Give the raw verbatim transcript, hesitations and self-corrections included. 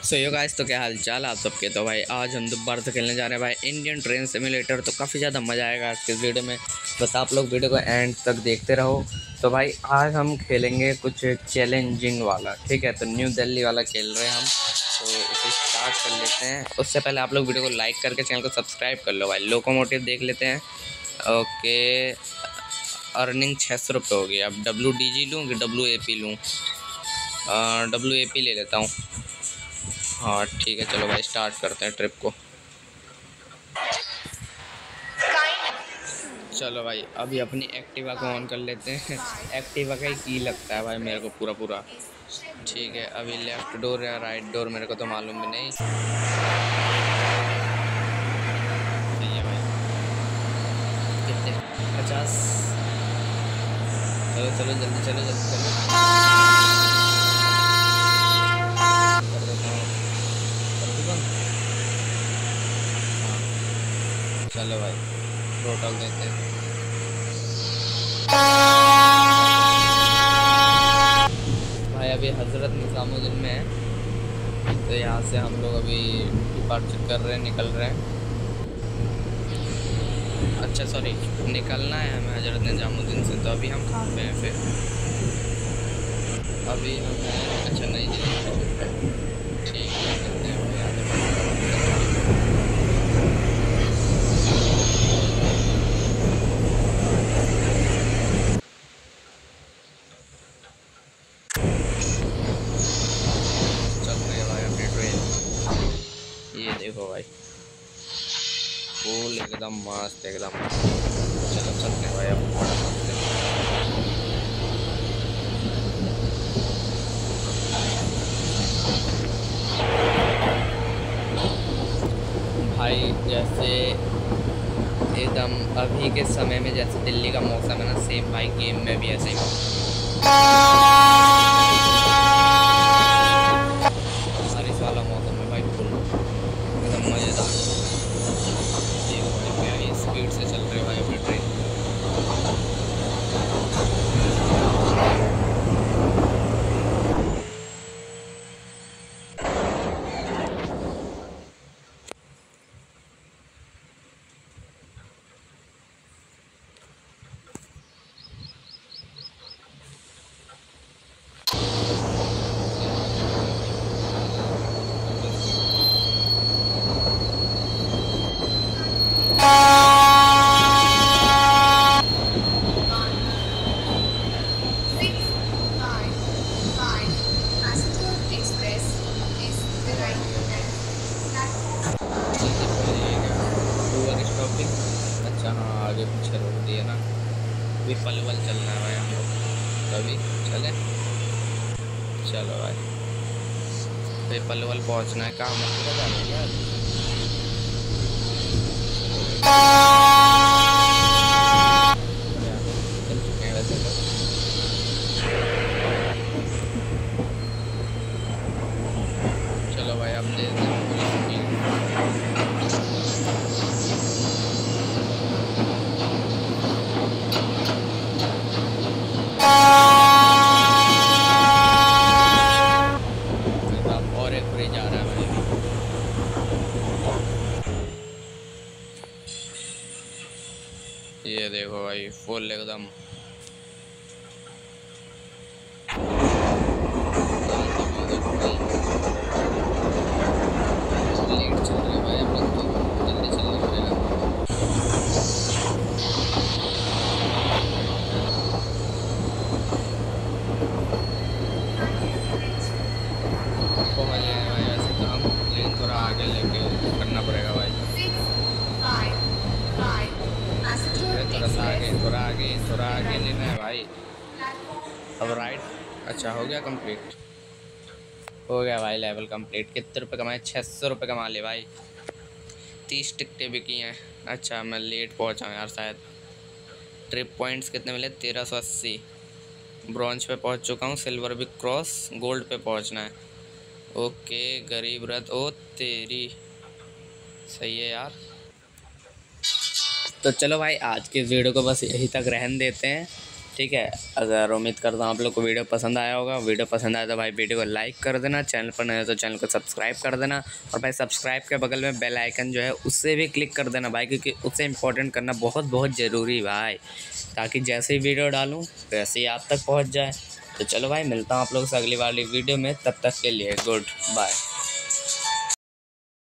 सो yo guys, तो क्या हाल चाल आप सबके। तो भाई आज हम दोबारा से खेलने जा रहे हैं भाई इंडियन ट्रेन सिमुलेटर। तो काफ़ी ज़्यादा मज़ा आएगा आज के इस वीडियो में, बस आप लोग वीडियो को एंड तक देखते रहो। तो भाई आज हम खेलेंगे कुछ चैलेंजिंग वाला, ठीक है। तो न्यू दिल्ली वाला खेल रहे हैं हम, तो इसे स्टार्ट कर लेते हैं। उससे पहले आप लोग वीडियो को लाइक करके चैनल को सब्सक्राइब कर लो भाई। लोकोमोटिव देख लेते हैं। ओके, अर्निंग छः सौ रुपये होगी। अब डब्ल्यू डी जी लूँ कि डब्ल्यू ए पी लूँ? डब्ल्यू ए पी ले लेता हूँ। हाँ ठीक है, चलो भाई स्टार्ट करते हैं ट्रिप को। चलो भाई अभी अपनी एक्टिवा को ऑन कर लेते हैं। एक्टिवा का ही की लगता है भाई मेरे को पूरा पूरा। ठीक है, अभी लेफ़्ट डोर या राइट डोर मेरे को तो मालूम भी नहीं। सही है भाई, कितने? पचास। चलो चलो जल्दी चलो जल्दी चलो। कर देता हूँ, कर दूँ बंद। हाँ चलो भाई टोटल देते हैं। भाई अभी हज़रत निज़ामुद्दीन में है, तो यहाँ से हम लोग अभी डिपार्चर कर रहे हैं, निकल रहे हैं। अच्छा सॉरी, निकलना है हमें हज़रत निज़ामुद्दीन से। तो अभी हम कहाँ पे हैं फिर? अभी हम हैं अच्छा नई दिल्ली। ठीक है, करते हैं भाई आगे। ये देखो भाई, फूल एकदम मस्त एकदम। चलो चलते हैं भाई अब। भाई जैसे एकदम अभी के समय में जैसे दिल्ली का मौसम है ना, सेम भाई गेम में भी ऐसे ही बारिश वाला मौसम है भाई, फुल एकदम मज़ेदार। देखो भाई क्या स्पीड से चल रहे भाई अपनी ट्रेन। अच्छा हाँ, आगे पीछे रोक दिए ना। अभी पलवल चलना है भाई हम लोग, तभी चले। चलो भाई भाई पलवल पहुंचना है। कहाँ मतलब जा रही है? चल चुके हैं वैसे तो। चलो भाई अब दे दें और एक फ्री जा रहा है भाई। ये देखो भाई फुल एकदम लेट चल रहे हैं भाई हम लोग, तो जल्दी चलना पड़ेगा। पहुँच गए भाई वैसे तो हम, लेकिन थोड़ा आगे लेके करना पड़ेगा भाई। थोड़ा सा आगे थोड़ा आगे थोड़ा आगे लेना है भाई। अब राइट। अच्छा हो गया कंप्लीट, हो गया भाई लेवल कंप्लीट। कितने रुपए कमाए? छः सौ रुपये कमा ले भाई। तीस टिकटें भी की हैं। अच्छा मैं लेट पहुंचा हूँ यार शायद। ट्रिप पॉइंट्स कितने मिले? तेरह सौ अस्सी। ब्रॉन्ज पे पहुंच चुका हूँ, सिल्वर भी क्रॉस, गोल्ड पे पहुंचना है। ओके गरीब रथ, ओ तेरी सही है यार। तो चलो भाई आज के वीडियो को बस यहीं तक रहने देते हैं, ठीक है। अगर उम्मीद करता हूँ आप लोग को वीडियो पसंद आया होगा। वीडियो पसंद आया तो भाई वीडियो को लाइक कर देना, चैनल पर नए हो तो चैनल को सब्सक्राइब कर देना, और भाई सब्सक्राइब के बगल में बेल आइकन जो है उससे भी क्लिक कर देना भाई, क्योंकि उससे इंपॉर्टेंट करना बहुत बहुत ज़रूरी भाई, ताकि जैसे ही वीडियो डालूँ वैसे ही आप तक पहुँच जाए। तो चलो भाई, मिलता हूँ आप लोगों से अगली वाली वीडियो में, तब तक के लिए गुड बाय।